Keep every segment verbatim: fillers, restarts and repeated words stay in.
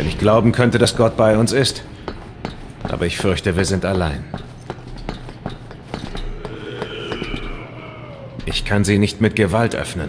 Wenn ich glauben könnte, dass Gott bei uns ist. Aber ich fürchte, wir sind allein. Ich kann sie nicht mit Gewalt öffnen.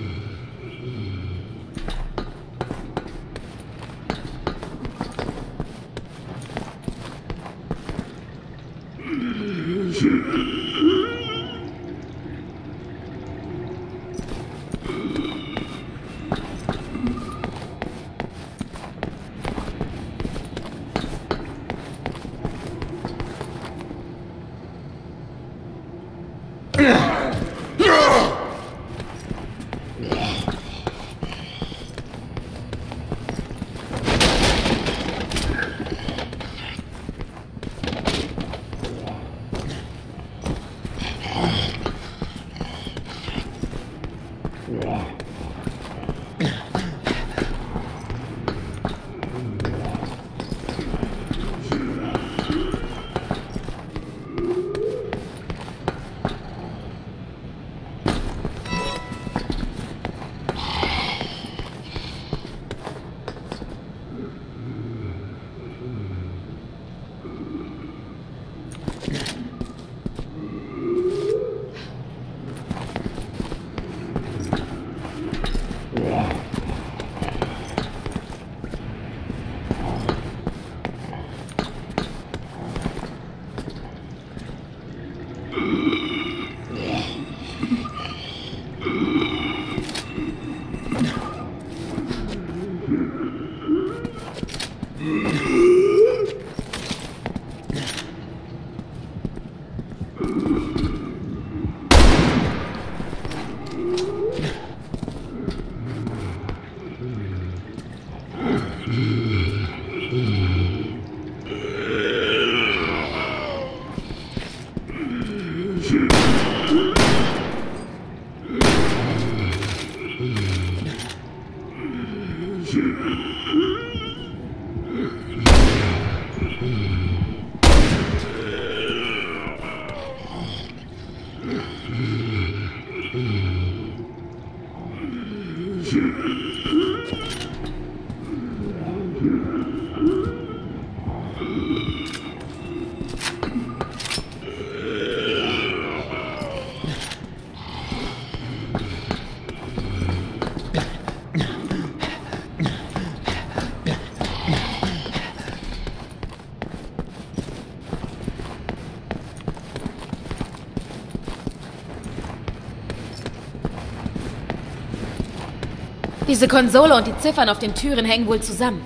Diese Konsole und die Ziffern auf den Türen hängen wohl zusammen.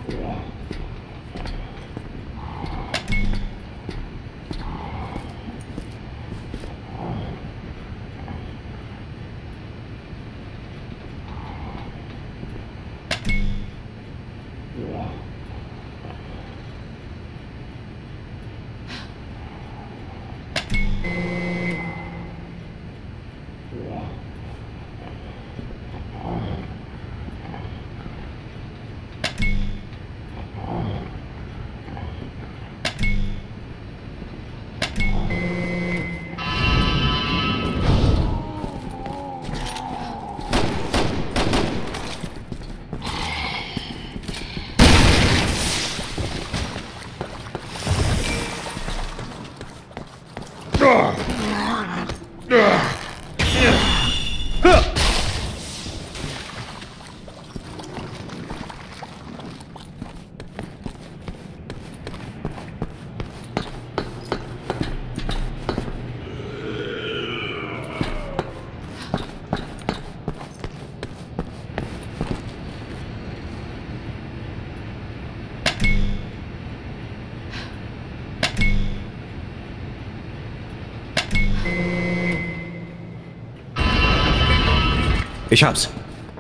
Ich hab's.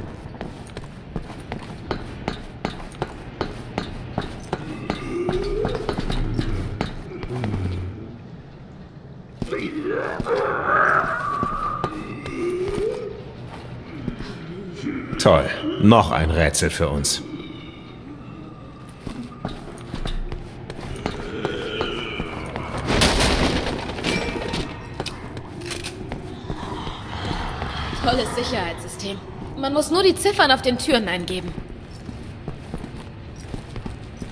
Toll. Noch ein Rätsel für uns. Tolles Sicherheitssystem. Man muss nur die Ziffern auf den Türen eingeben.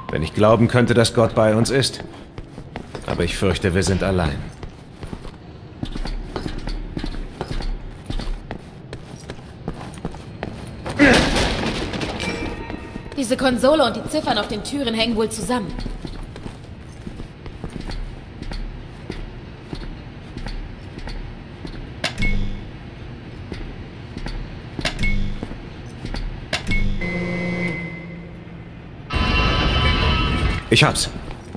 Wenn ich glauben könnte, dass Gott bei uns ist. Aber ich fürchte, wir sind allein. Diese Konsole und die Ziffern auf den Türen hängen wohl zusammen. Ich hab's.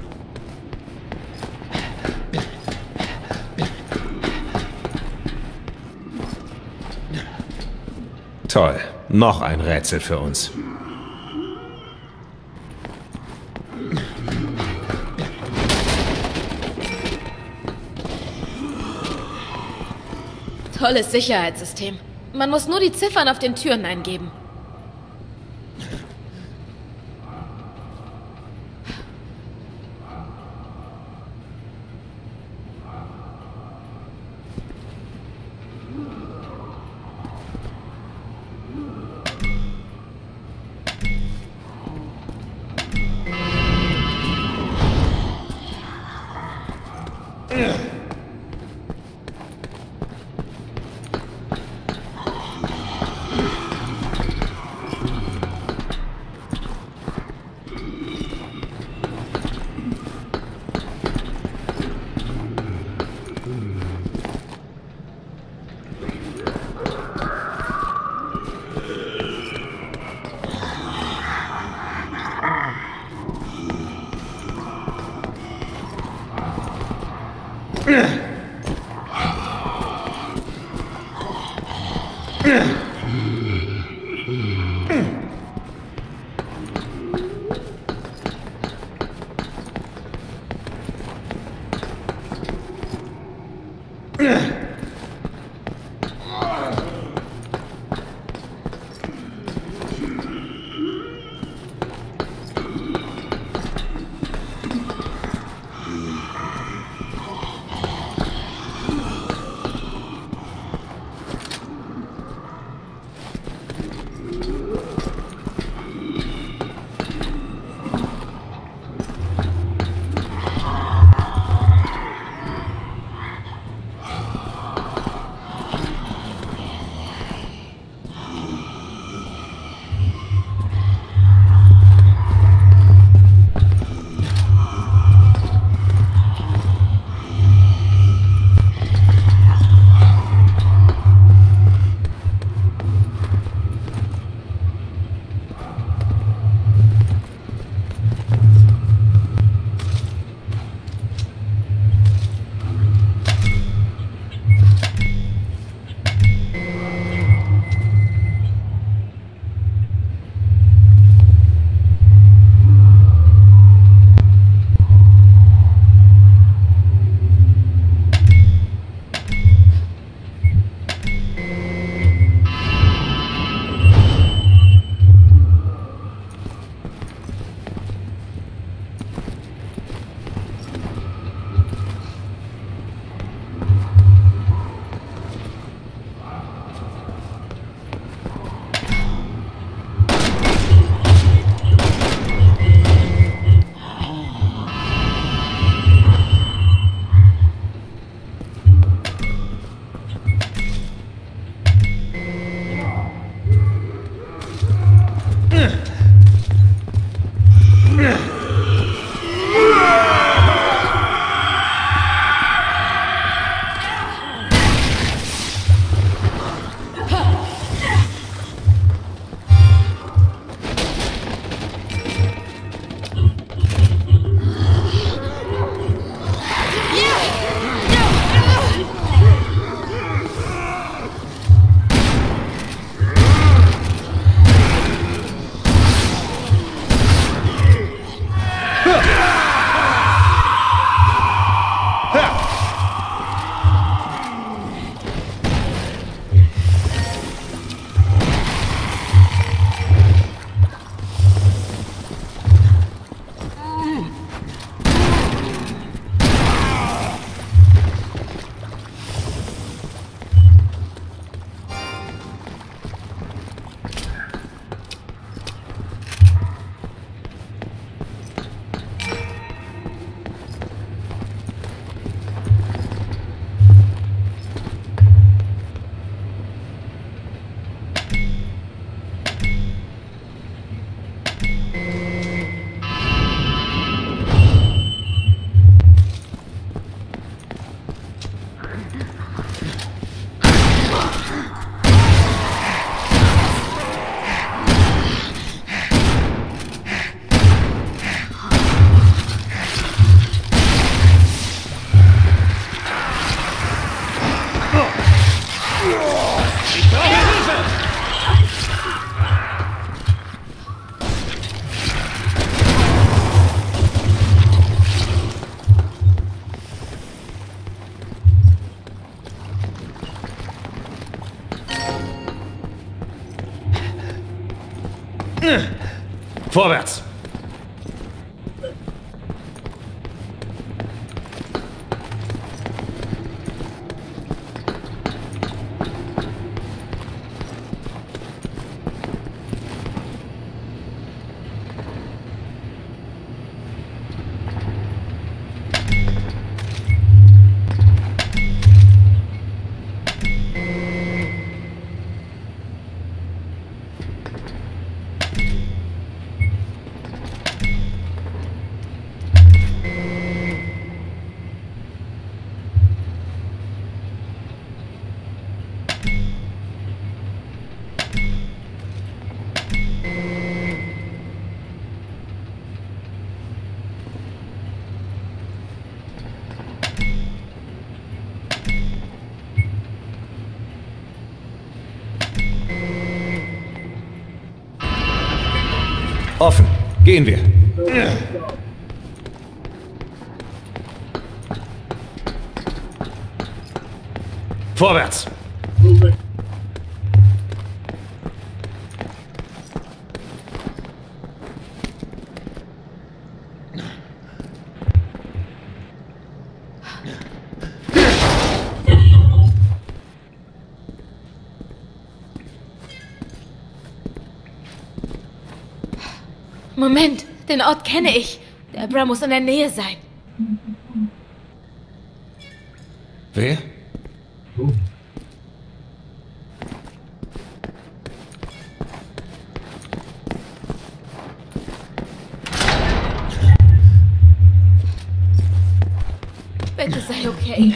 Toll. Noch ein Rätsel für uns. Tolles Sicherheitssystem. Man muss nur die Ziffern auf den Türen eingeben. Vorwärts! Offen. Gehen wir. Vorwärts. Moment, den Ort kenne ich. Der Abra muss in der Nähe sein. Wer? Bitte sei okay.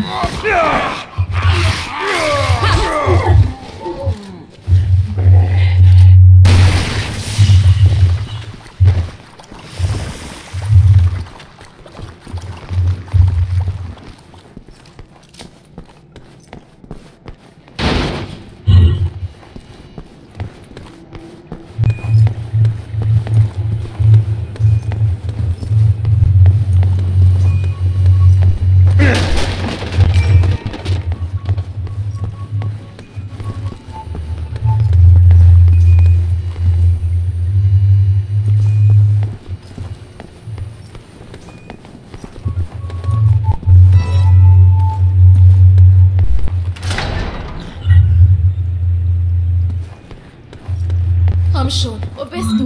Komm schon, wo bist du?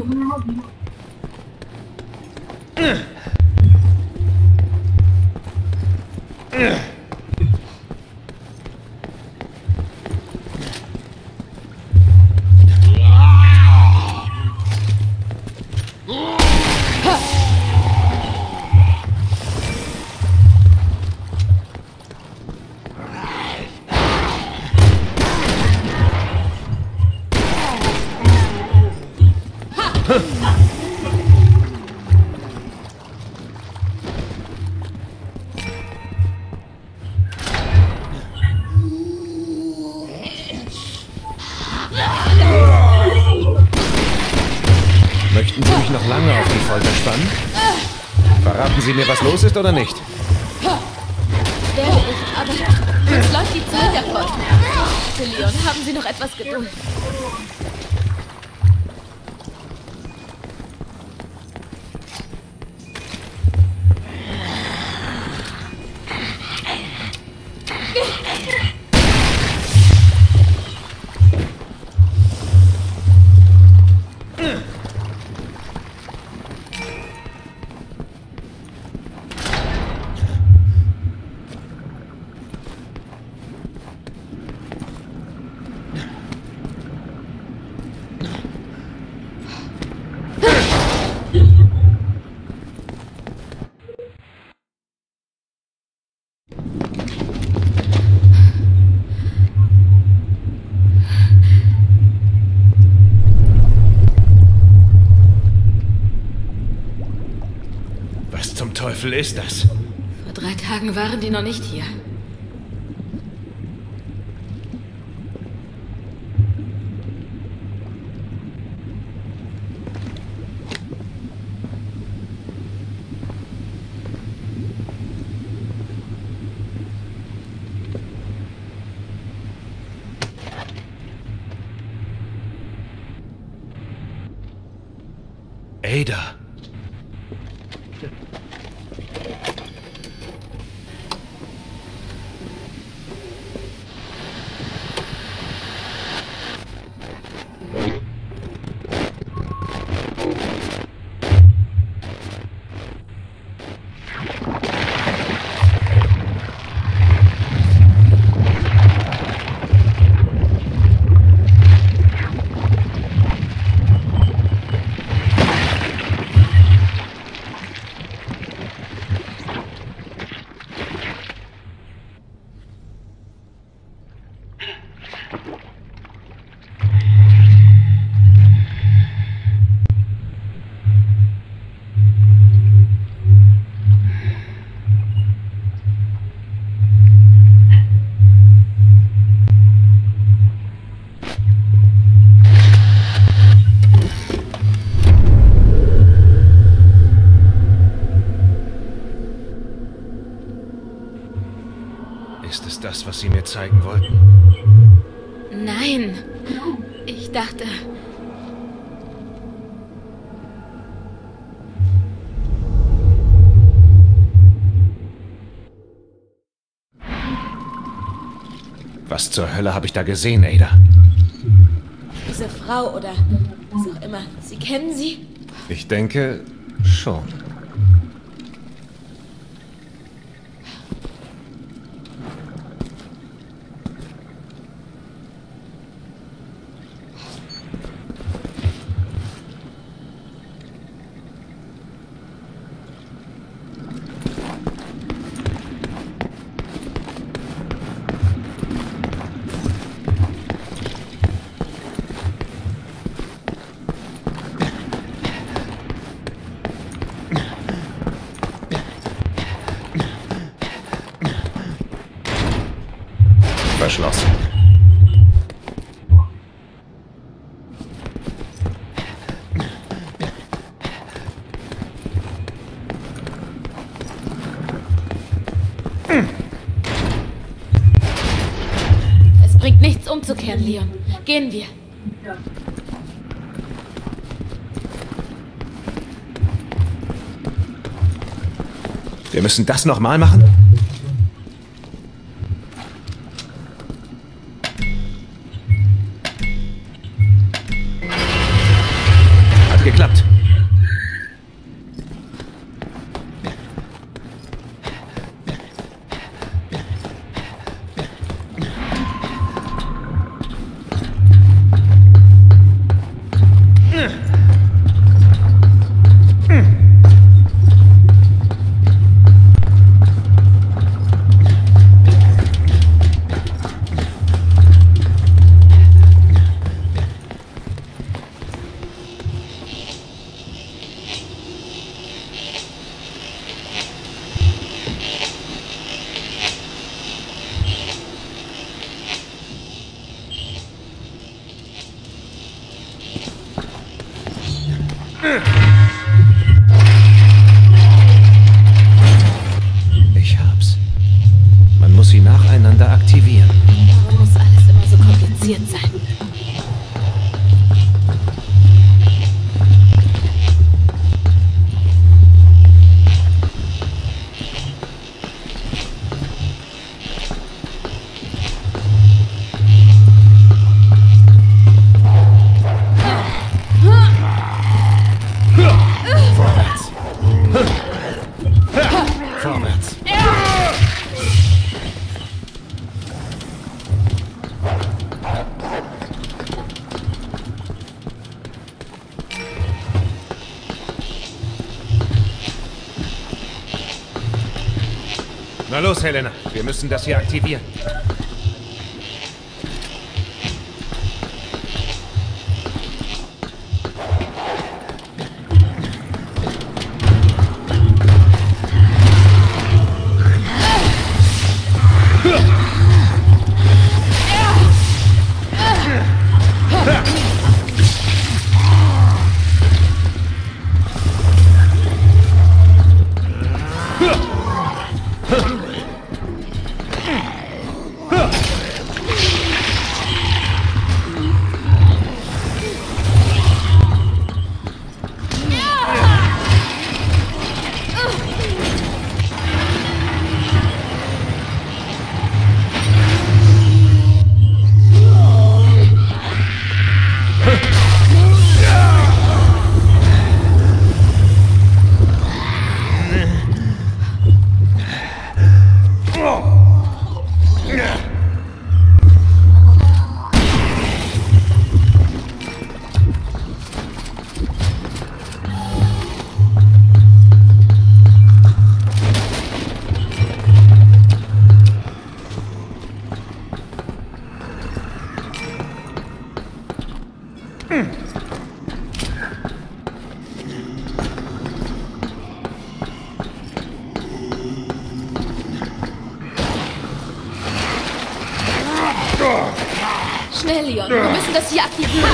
Möchten Sie mich noch lange auf die Folter spannen? Verraten Sie mir, was los ist oder nicht? Werde ich, aber jetzt läuft die Zeit davon. Bitte, Leon, haben Sie noch etwas Geduld? Was zum Teufel ist das? Vor drei Tagen waren die noch nicht hier. Ada. Ist es das, was Sie mir zeigen wollten? Nein. Ich dachte... Was zur Hölle habe ich da gesehen, Ada? Diese Frau oder was auch immer. Sie kennen sie? Ich denke, schon. Verschlossen. Es bringt nichts umzukehren, Leon. Gehen wir. Wir müssen das nochmal machen? Hat geklappt. Ich hab's. Man muss sie nacheinander aktivieren. Warum muss alles immer so kompliziert sein? Vorwärts. Vorwärts. Na los, Helena. Wir müssen das hier aktivieren. Schnell, Leon. Wir müssen das hier aktivieren.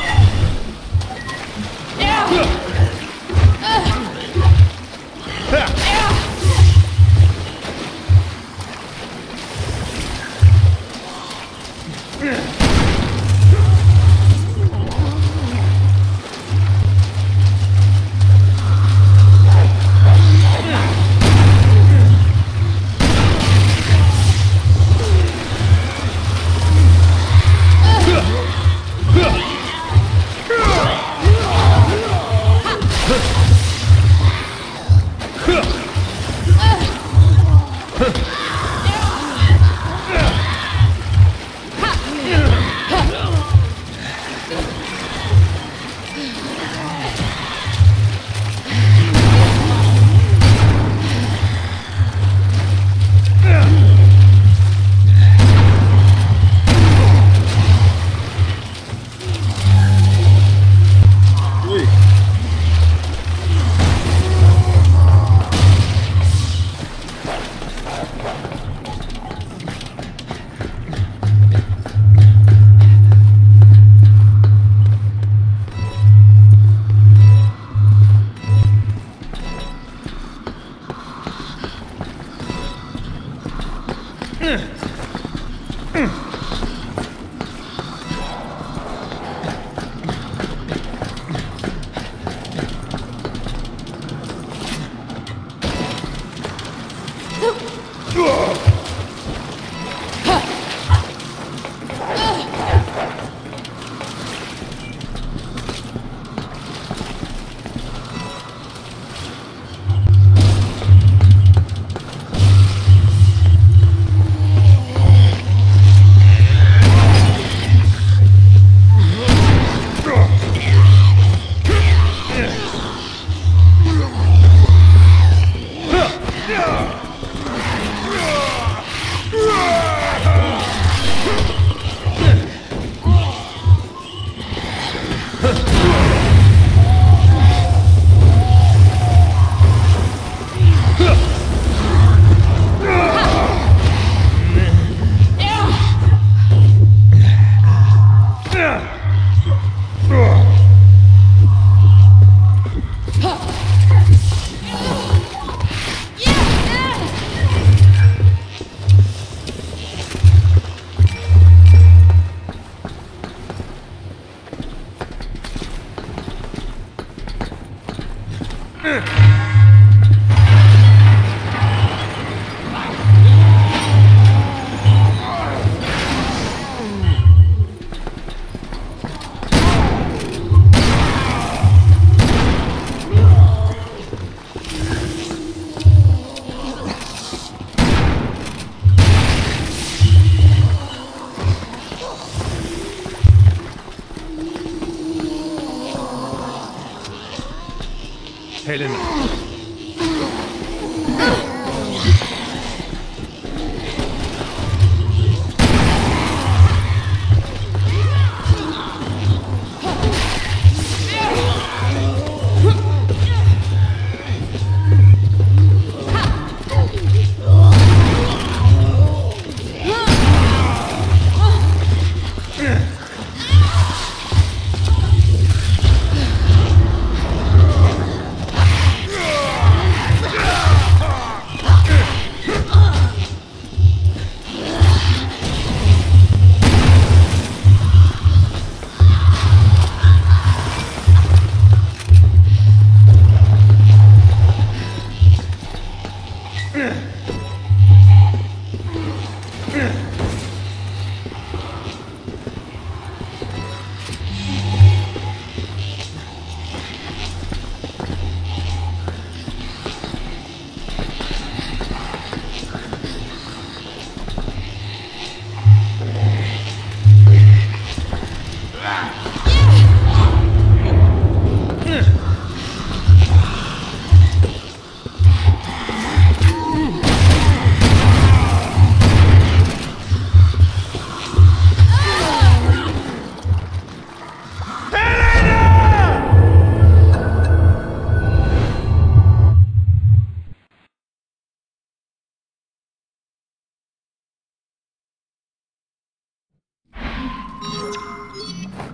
Helena.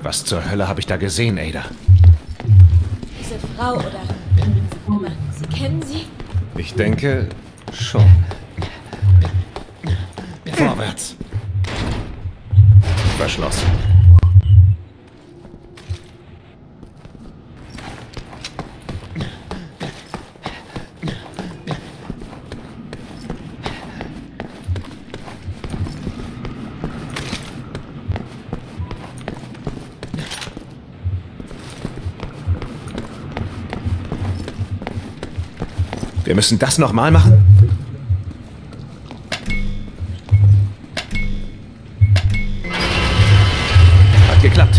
Was zur Hölle habe ich da gesehen, Ada? Diese Frau oder Oma, Sie kennen sie? Ich denke schon. Vorwärts. Verschlossen. Wir müssen das nochmal machen? Hat geklappt.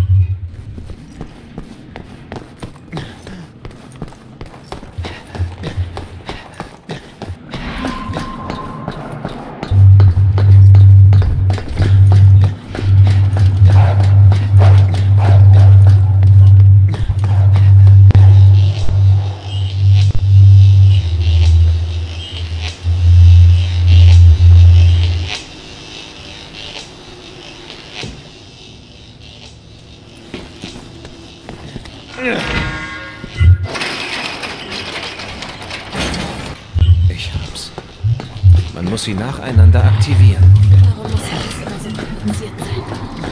Ich hab's. Man muss sie nacheinander aktivieren. Warum muss alles immer so kompliziert sein?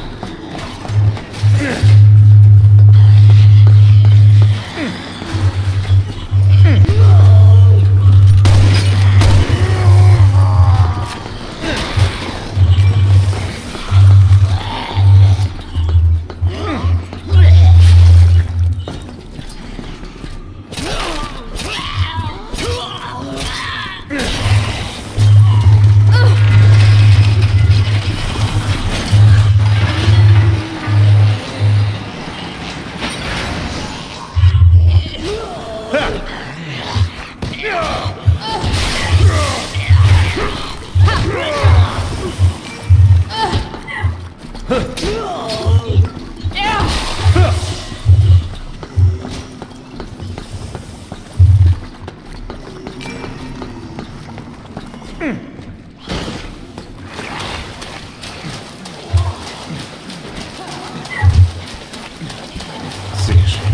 Sehr schön.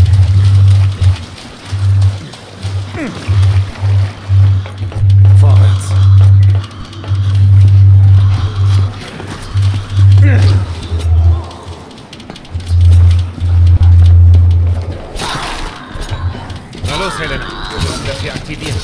Vorwärts. Na los, Helena. Wir müssen das hier aktivieren.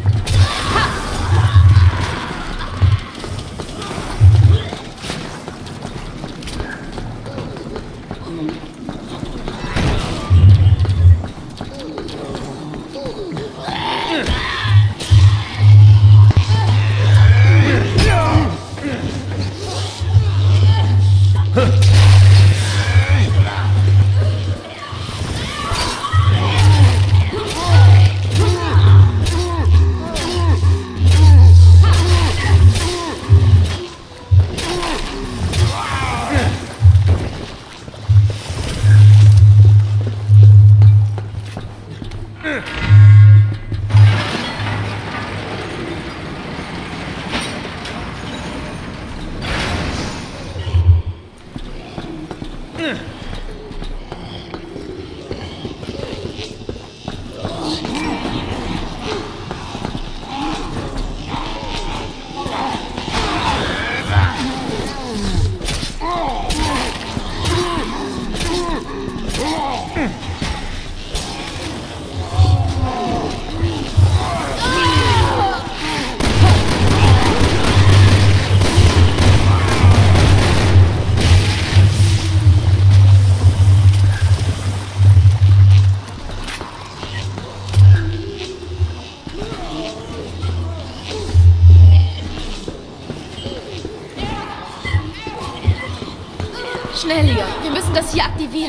Schnell, Leon. Wir müssen das hier aktivieren.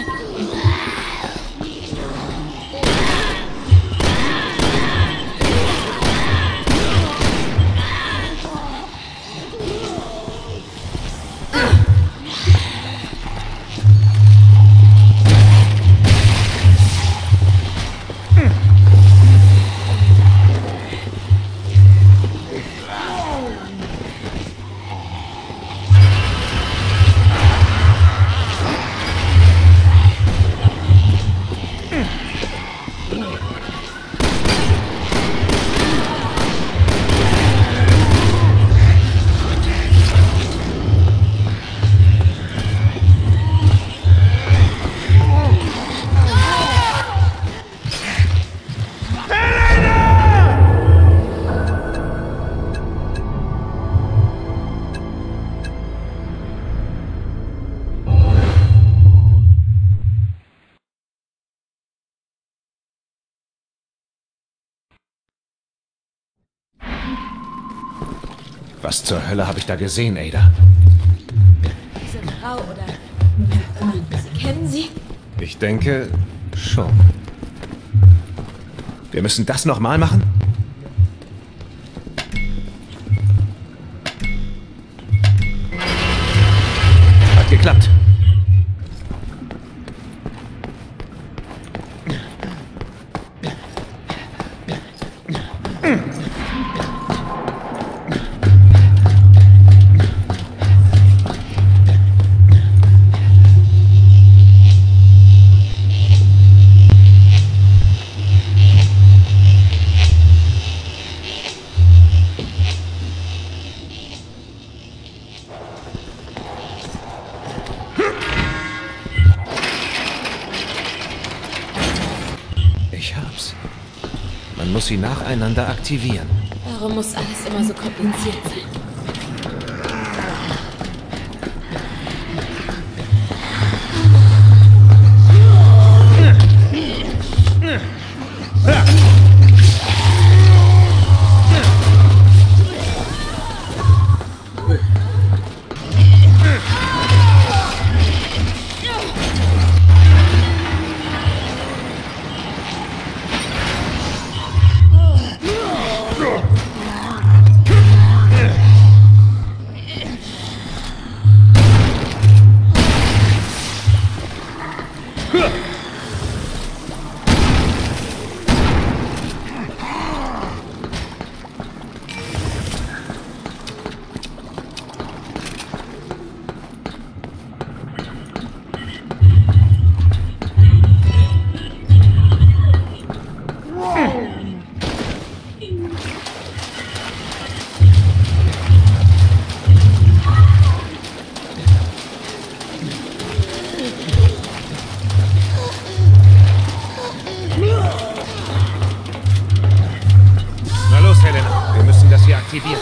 Was zur Hölle habe ich da gesehen, Ada? Diese Frau oder... Sie kennen sie? Ich denke schon. Wir müssen das nochmal machen? Hat geklappt. Ich hab's. Man muss sie nacheinander aktivieren. Warum muss alles immer so kompliziert sein? Na los, Helena. Wir müssen das hier aktivieren.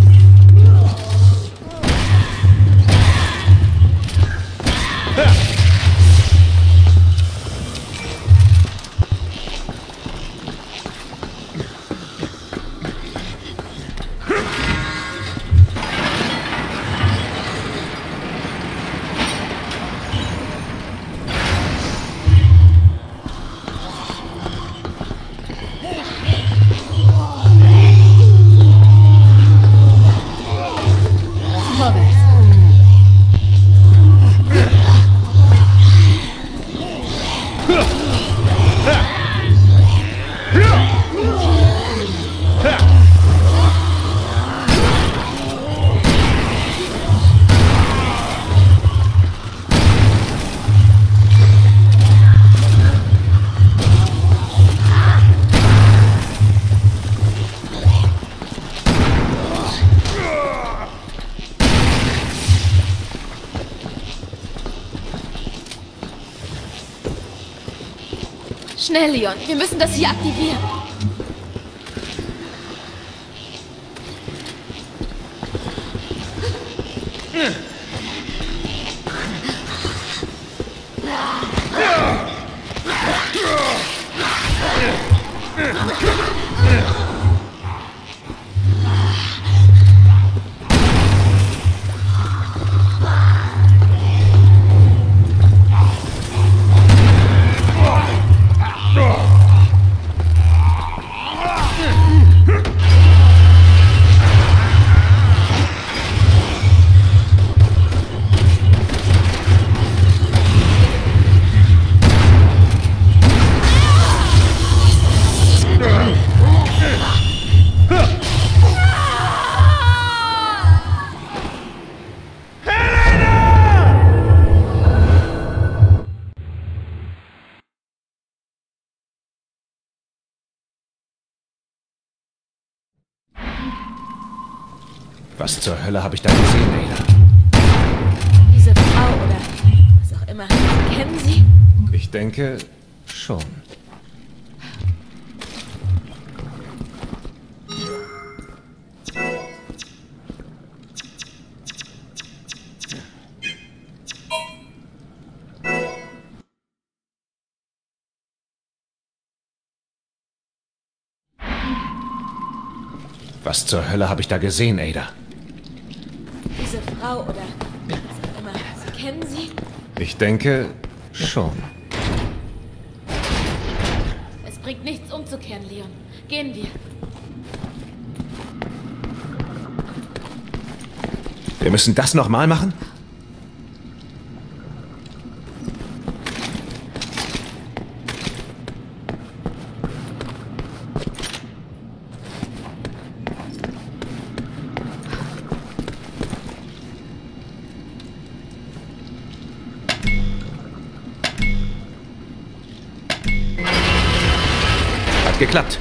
Schnell, Leon. Wir müssen das hier aktivieren. Was zur Hölle habe ich da gesehen, Ada? Diese Frau oder was auch immer. Kennen Sie? Ich denke schon. Was zur Hölle habe ich da gesehen, Ada? Frau oder was auch immer. Sie kennen sie? Ich denke schon. Es bringt nichts umzukehren, Leon. Gehen wir. Wir müssen das nochmal machen? Hat geklappt.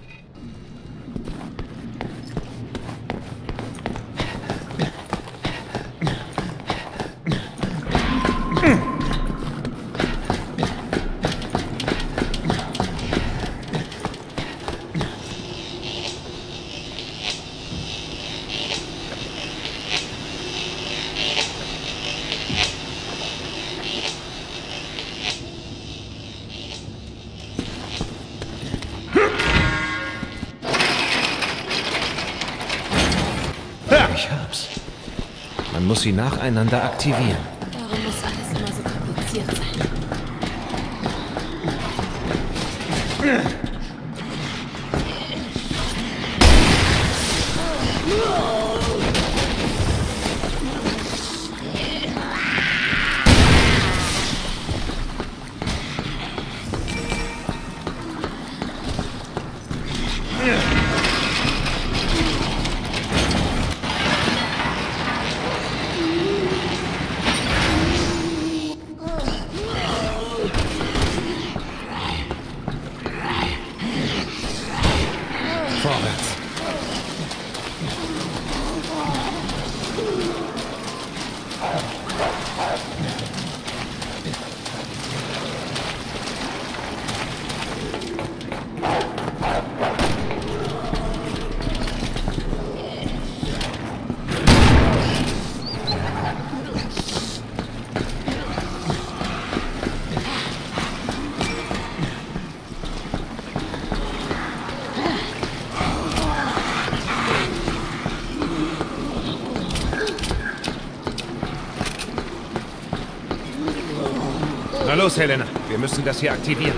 Ich hab's. Man muss sie nacheinander aktivieren. Warum muss alles immer so kompliziert sein? Vorwärts. Na los, Helena. Wir müssen das hier aktivieren.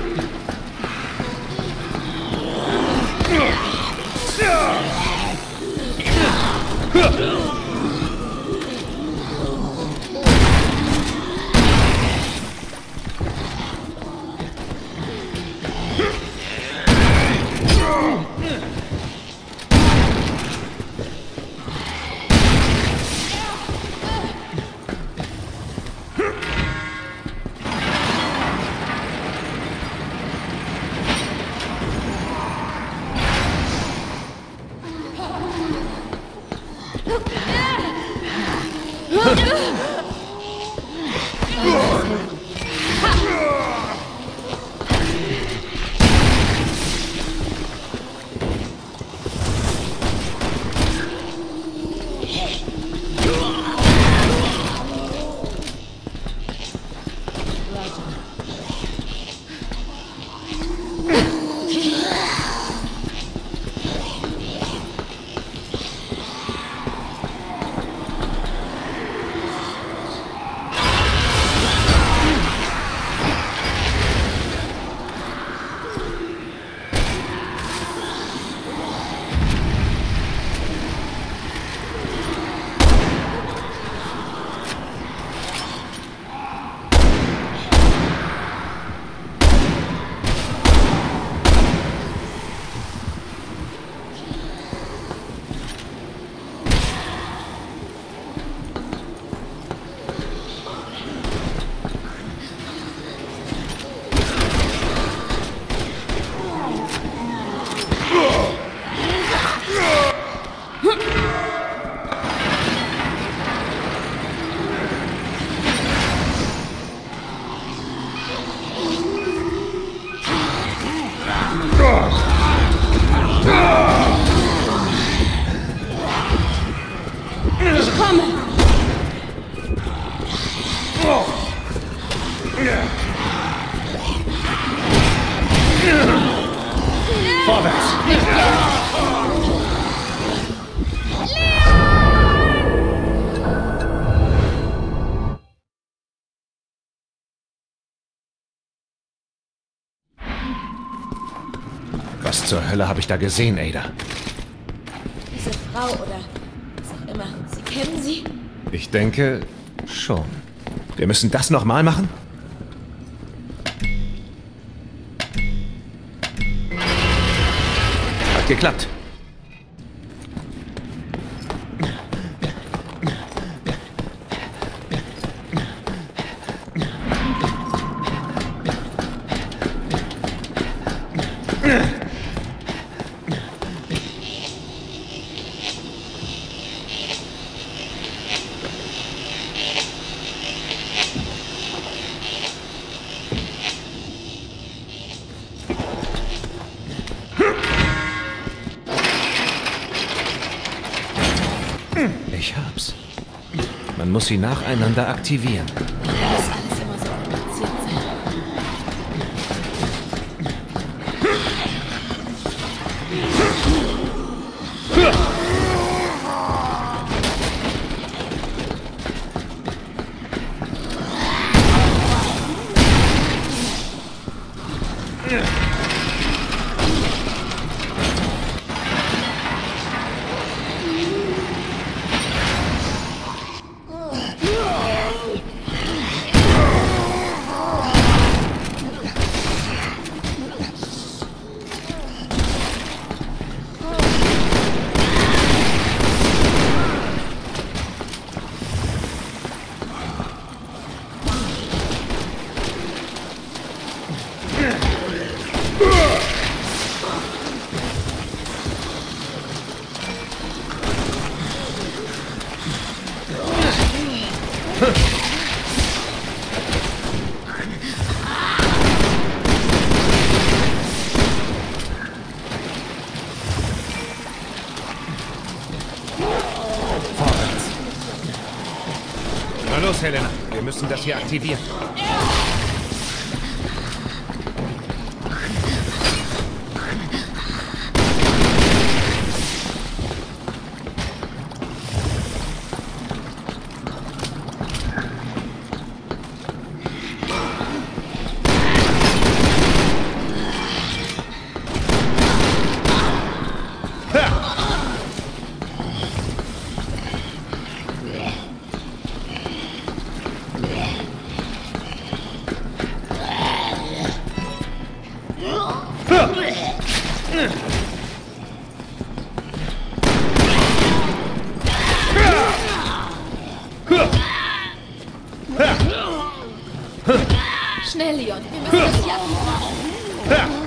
Was zur Hölle habe ich da gesehen, Ada? Diese Frau oder was auch immer, Sie kennen sie? Ich denke schon. Wir müssen das nochmal machen? Hat geklappt. Ich hab's. Man muss sie nacheinander aktivieren. Das muss alles immer so kompliziert sein. Na los, Helena. Wir müssen das hier aktivieren. Schnell, Leon. Wir müssen das hier abmachen.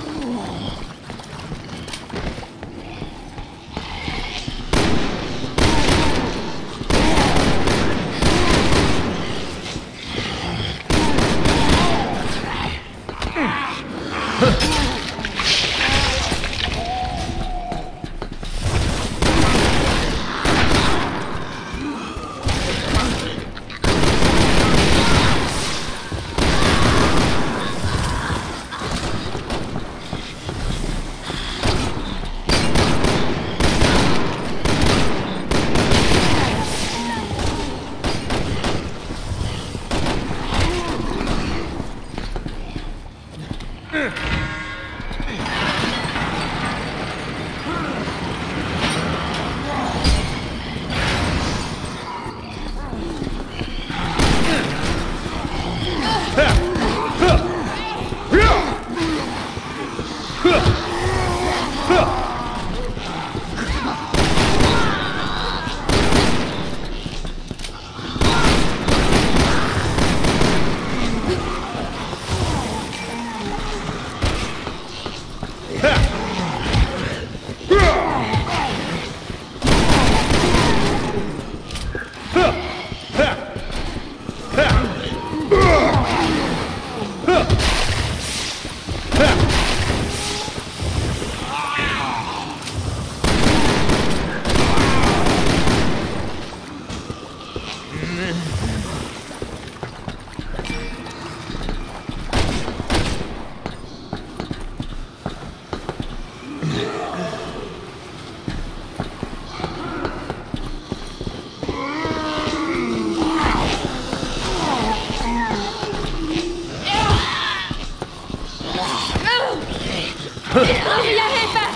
Ich brauche ja Hilfe!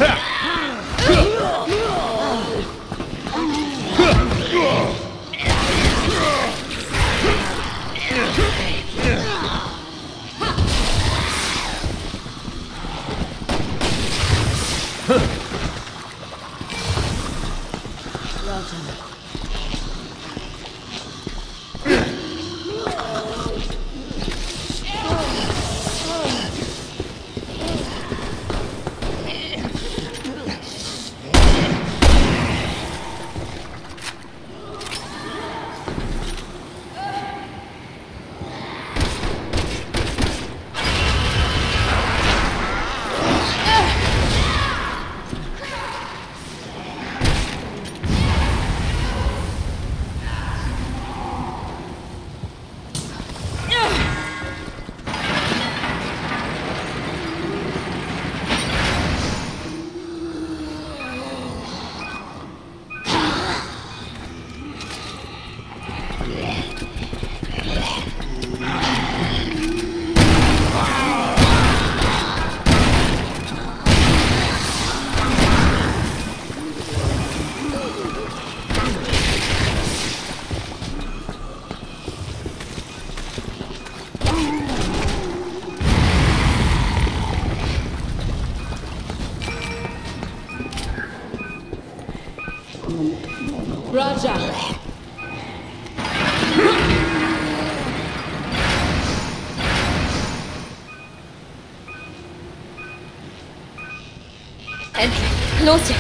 Roger. Endlich. Los jetzt.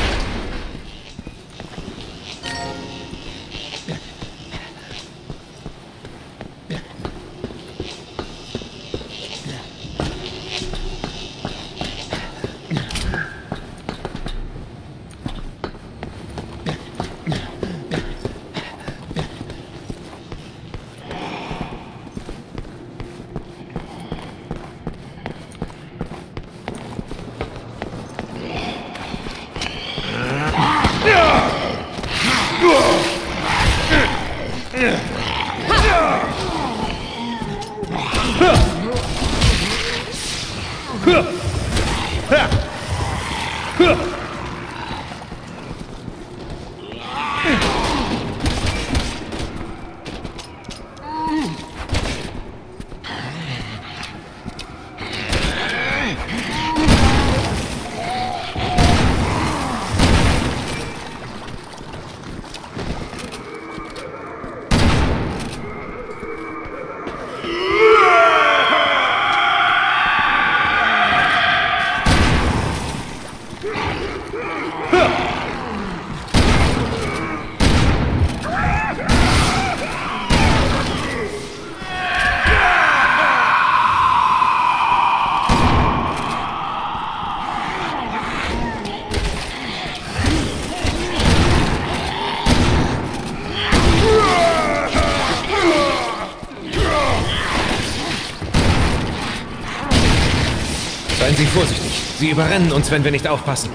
Seien Sie vorsichtig. Sie überrennen uns, wenn wir nicht aufpassen.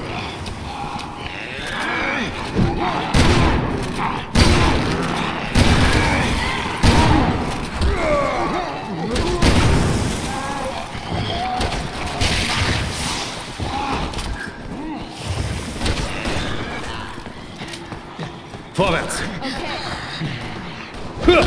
Vorwärts! Okay.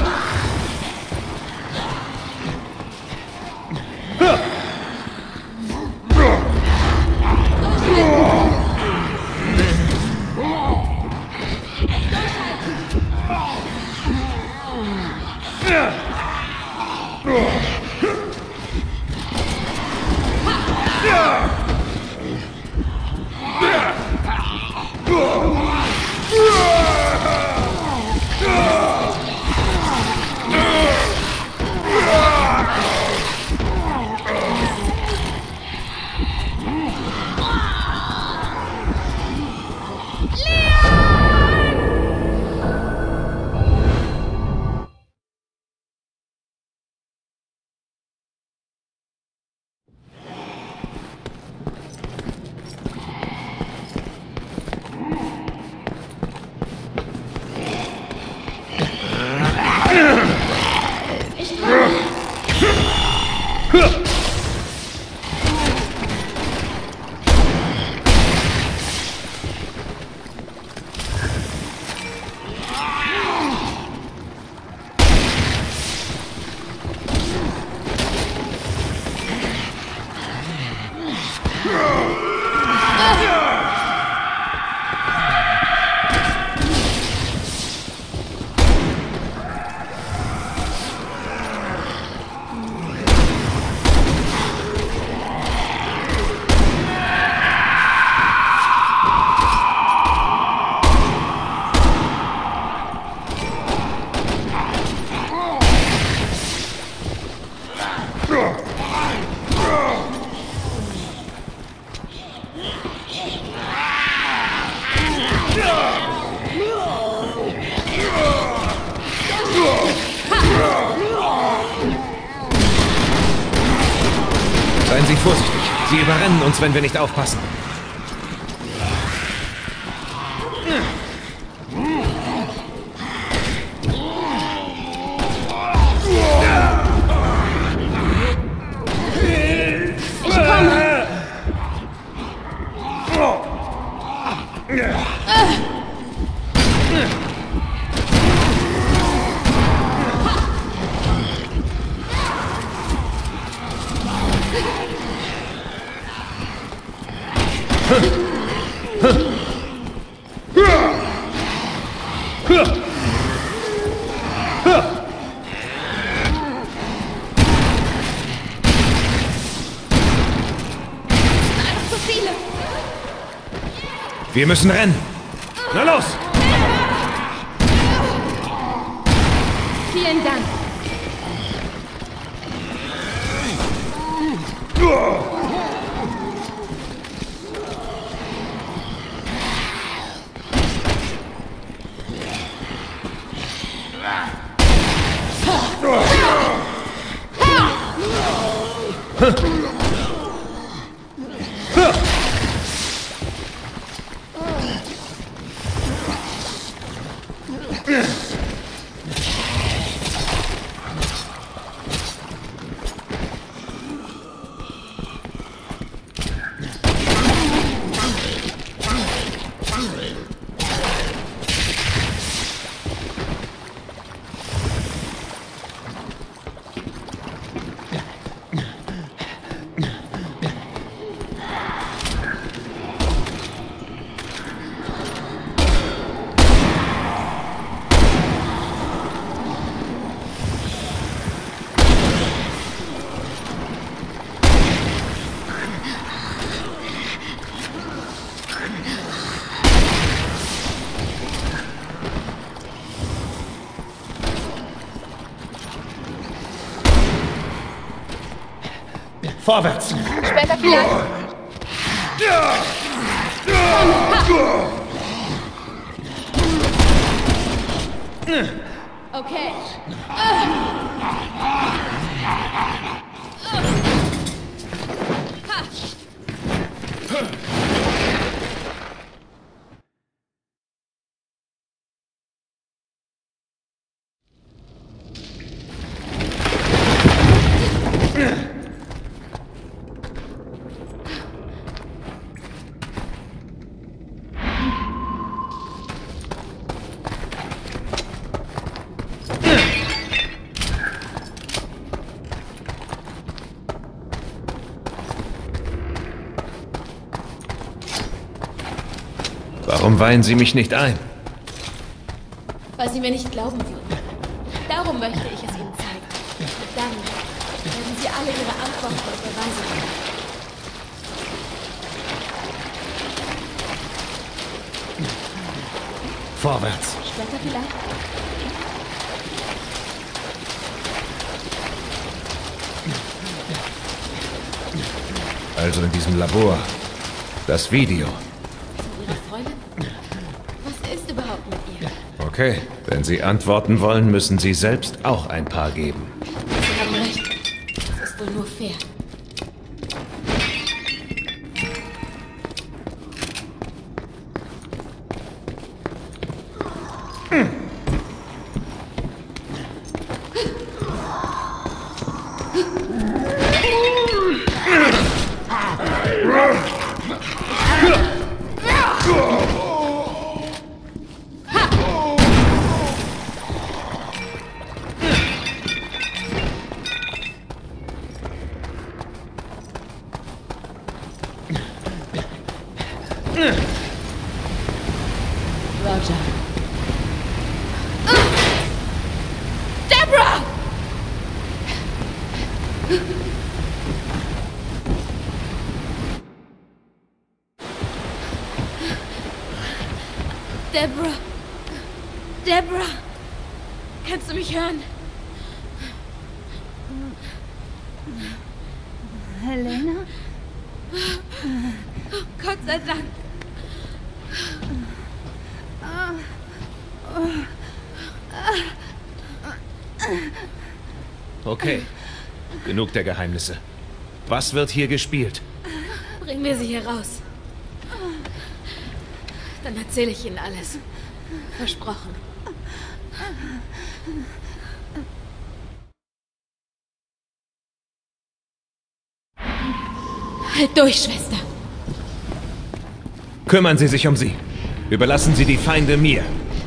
Seien Sie vorsichtig. Sie überrennen uns, wenn wir nicht aufpassen. Ich komme. Zu viele. Wir müssen rennen. Na los! Vielen Dank. Vorwärts! Später vielleicht. Okay. Warum weihen Sie mich nicht ein? Weil Sie mir nicht glauben würden. Darum möchte ich es Ihnen zeigen. Dann werden Sie alle Ihre Antworten und Beweise haben. Vorwärts! Später vielleicht. Also in diesem Labor. Das Video. Ihre Freundin? Was ist überhaupt mit ihr? Okay, wenn Sie antworten wollen, müssen Sie selbst auch ein paar geben. Sie haben recht. Das ist wohl nur fair. Roger. Deborah! Deborah! Deborah! Kannst du mich hören? Helena? Gott sei Dank. Okay, genug der Geheimnisse. Was wird hier gespielt? Bringen wir sie hier raus. Dann erzähle ich Ihnen alles. Versprochen. Halt durch, Schwester. Kümmern Sie sich um sie. Überlassen Sie die Feinde mir.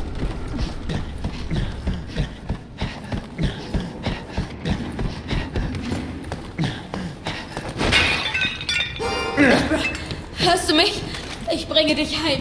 Hörst du mich? Ich bringe dich heim.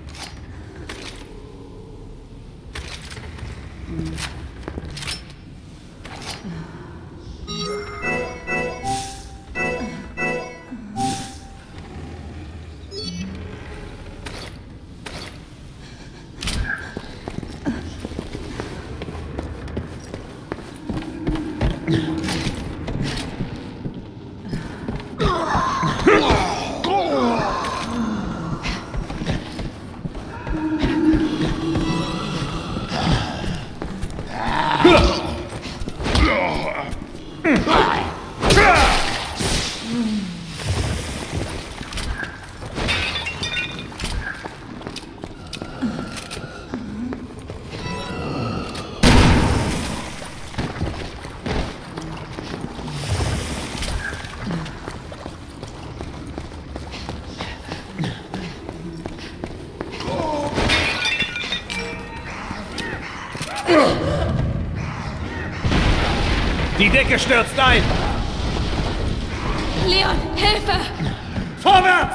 Die Decke stürzt ein! Leon, Hilfe! Vorwärts!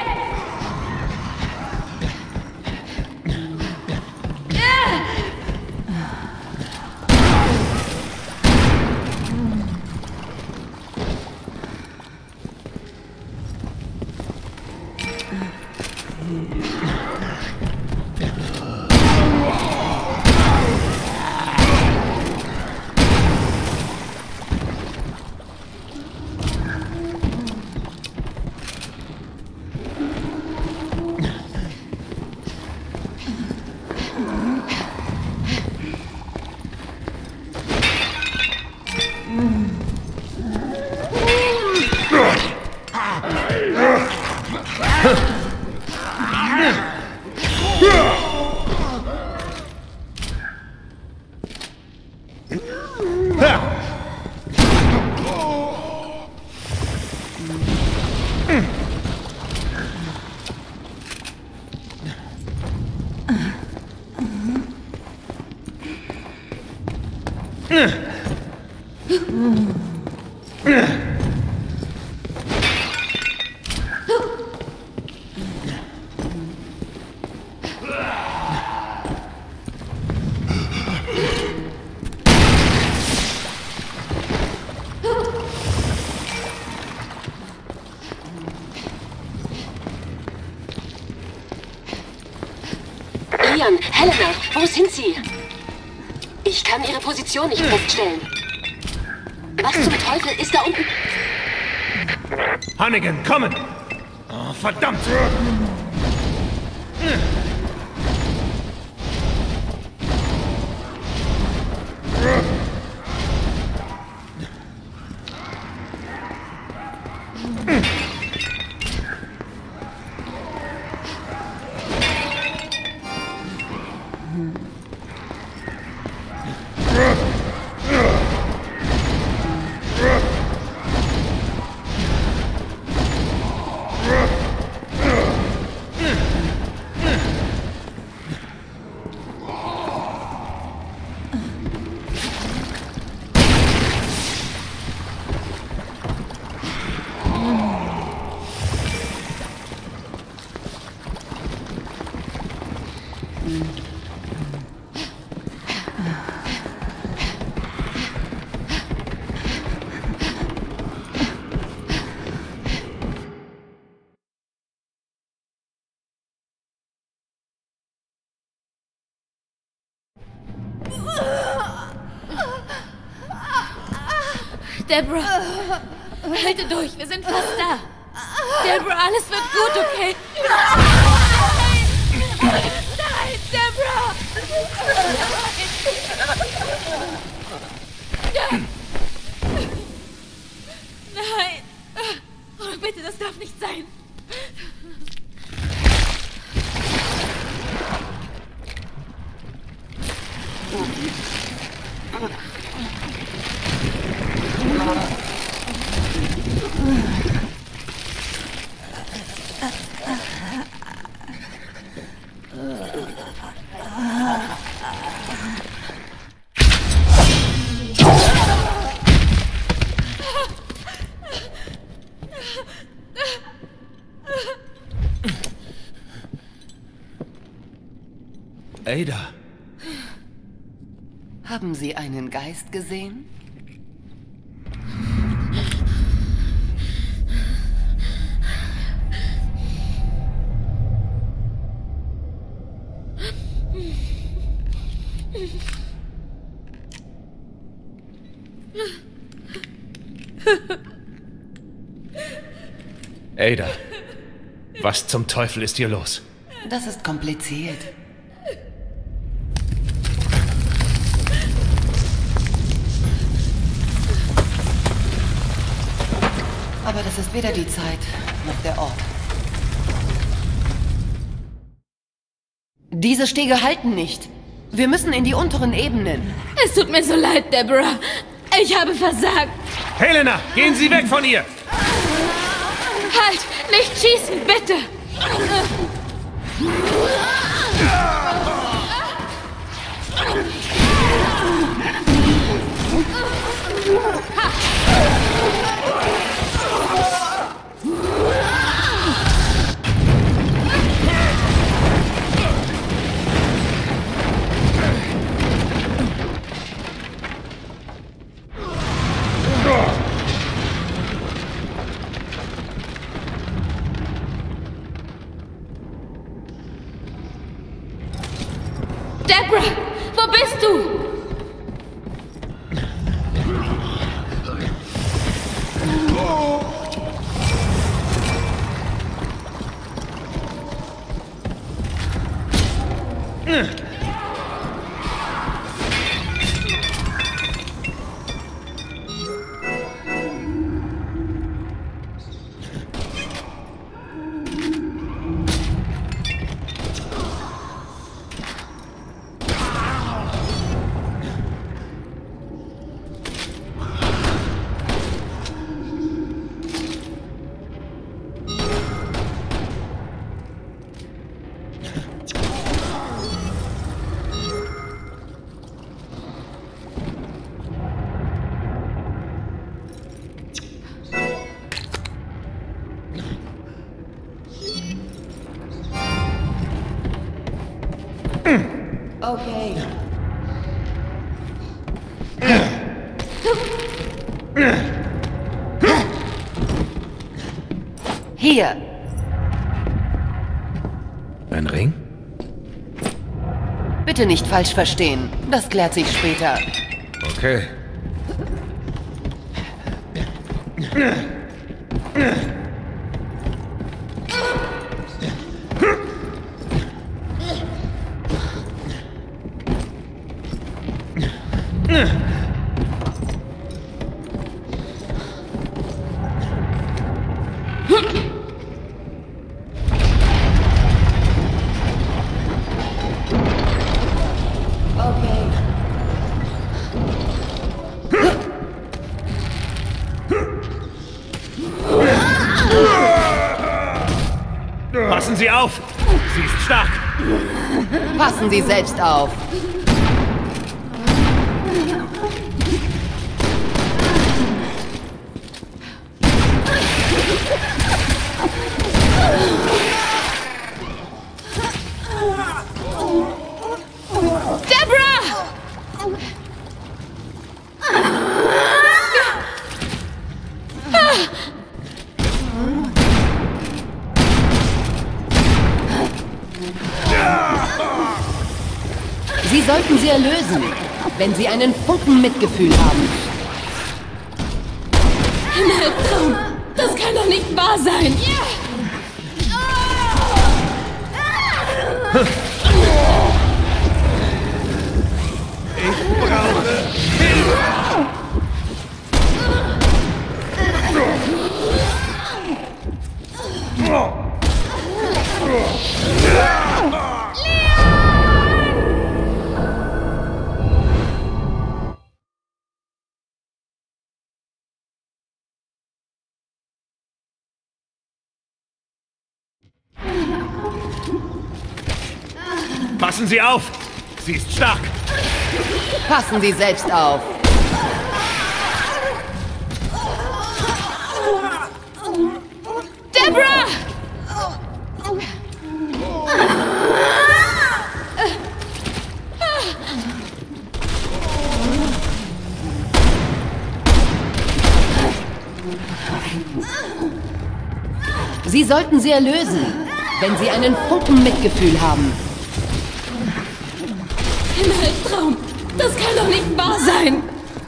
Leon, Helena, wo sind Sie? Ich kann Ihre Position nicht feststellen. Was zum Teufel ist da unten? Hannigan, kommen! Oh, verdammt! Deborah, halte durch, wir sind fast da. Deborah, alles wird gut, okay? Nein! Nein, Deborah! Nein! Nein! Oh, bitte, das darf nicht sein. Ada. Haben Sie einen Geist gesehen? Ada, was zum Teufel ist hier los? Das ist kompliziert. Aber das ist weder die Zeit noch der Ort. Diese Stege halten nicht. Wir müssen in die unteren Ebenen. Es tut mir so leid, Deborah. Ich habe versagt. Helena, gehen Sie weg von ihr! Halt! Nicht schießen, bitte! Deborah, wo bist du? Okay. Hier. Ein Ring? Bitte nicht falsch verstehen. Das klärt sich später. Okay. Passen Sie auf! Sie ist stark! Passen Sie selbst auf. Deborah! Sie sollten sie erlösen, wenn Sie einen Funken Mitgefühl haben. sein. Ich brauche Hilfe! Passen Sie auf! Sie ist stark! Passen Sie selbst auf. Deborah! Sie sollten sie erlösen, wenn Sie einen Funken Mitgefühl haben. Ein Albtraum! Das kann doch nicht wahr sein!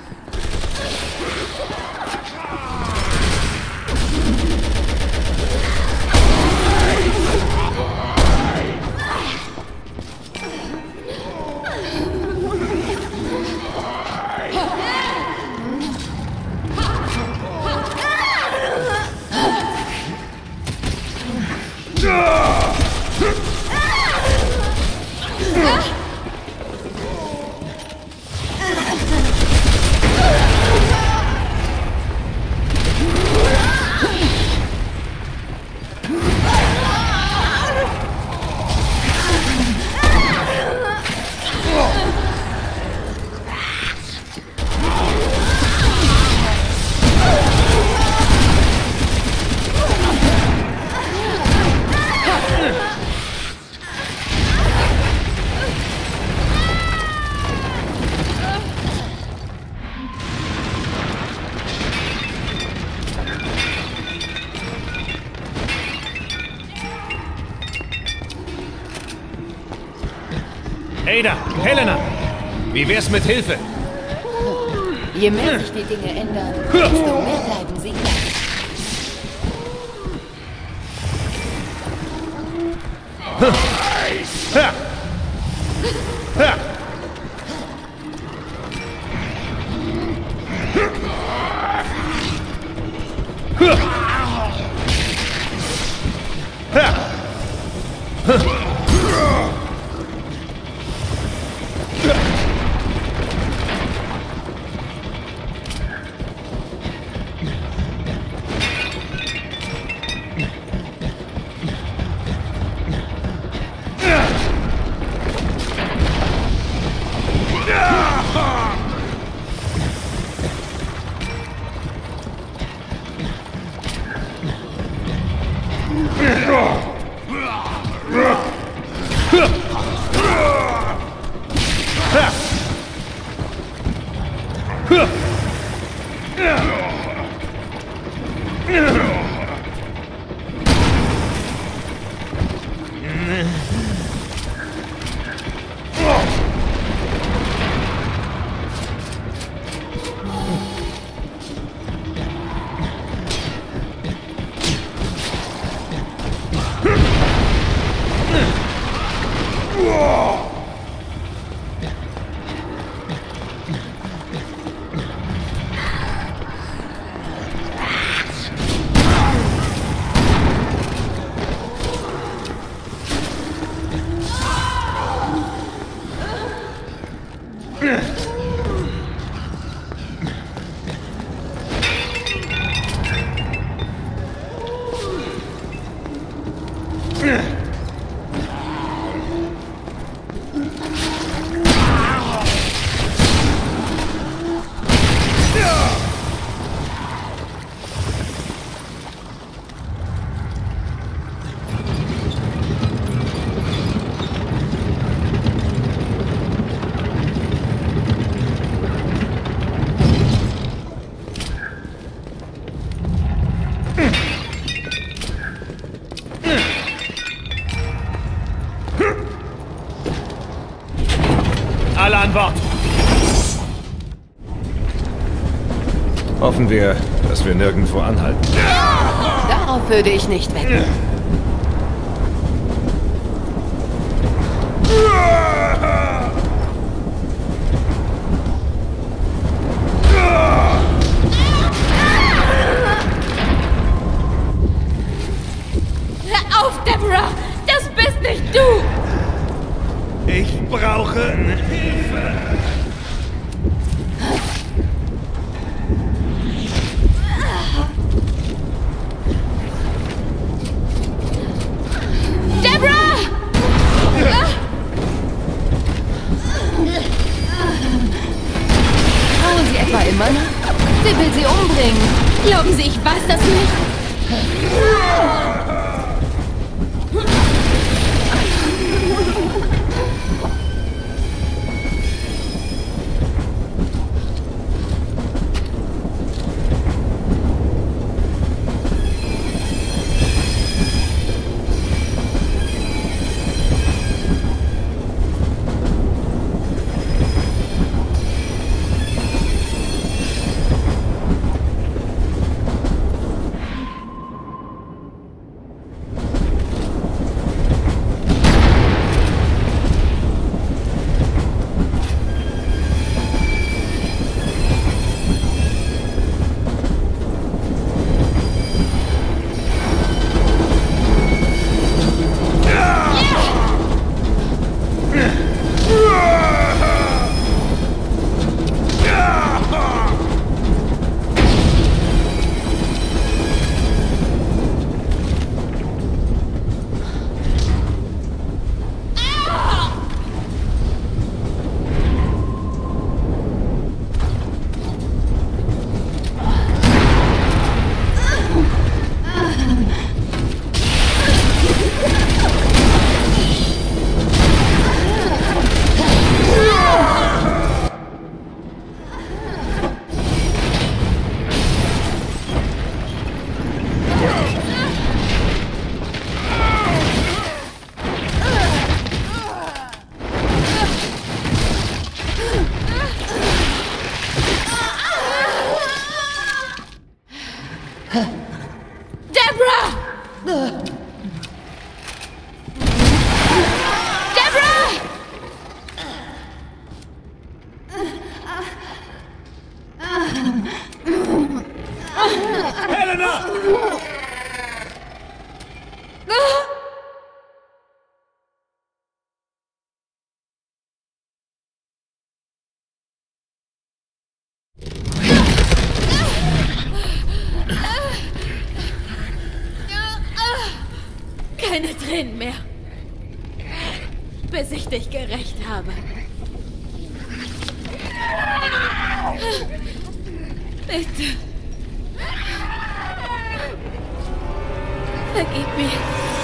Ada, Helena, wie wär's mit Hilfe? Je mehr sich die Dinge ändern, desto mehr bleiben sie gleich. Ha! Ha! Alle an Bord! Hoffen wir, dass wir nirgendwo anhalten. Darauf Darauf würde ich nicht wetten. Hör auf, Deborah! Das bist nicht du! Ich brauche Hilfe. Deborah! Trauen Sie etwa immer noch? Sie will sie umbringen. Glauben Sie, ich weiß das nicht? Keine Tränen mehr. Bis ich dich gerächt habe. Bitte. Vergib mir.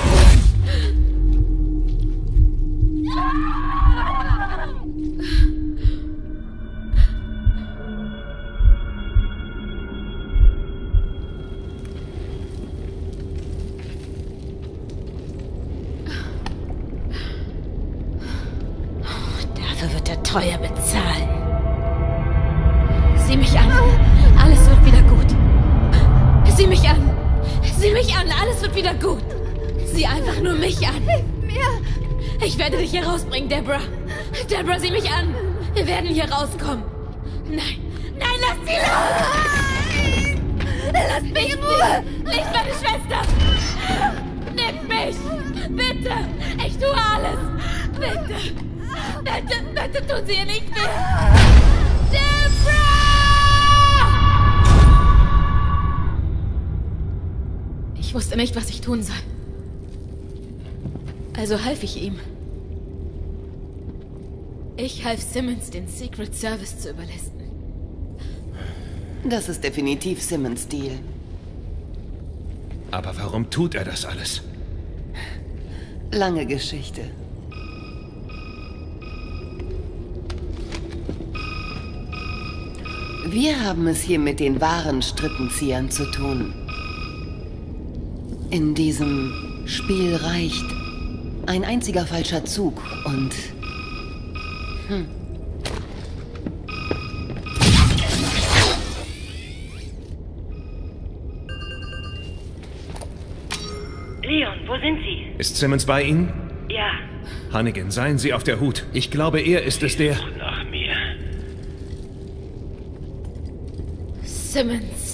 Dafür wird er teuer bezahlen. Sieh mich an. Alles wird wieder gut. Sieh mich an. Sieh mich an. Alles wird wieder gut. Sieh einfach nur mich an. Hilf mir. Ich werde dich hier rausbringen, Deborah. Deborah, sieh mich an. Wir werden hier rauskommen. Nein. Nein, lass sie los! Lass mich in Ruhe! Nicht meine Schwester! Nimm mich! Bitte! Ich tue alles! Bitte! Bitte, bitte tun Sie ihr nicht weh! Deborah! Ich wusste nicht, was ich tun soll. Also half ich ihm. Ich half Simmons, den Secret Service zu überlisten. Das ist definitiv Simmons Stil. Aber warum tut er das alles? Lange Geschichte. Wir haben es hier mit den wahren Strippenziehern zu tun. In diesem Spiel reicht ein einziger falscher Zug und... Hm. Leon, wo sind Sie? Ist Simmons bei Ihnen? Ja. Hannigan, seien Sie auf der Hut. Ich glaube, er ist es, der... Nach mir. Simmons.